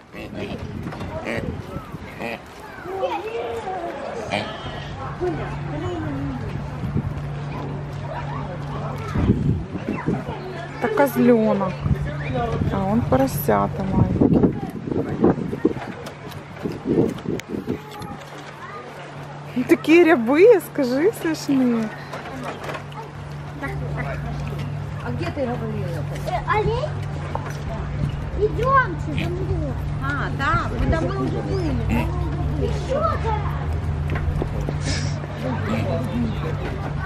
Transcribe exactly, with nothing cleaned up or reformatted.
Это козленок, а он поросята маленький. Такие рябые, скажи, смешные. А где ты говорила? Э, олень? Идемте за мной. А, да, мы там мы уже были. Там мы уже были. Еще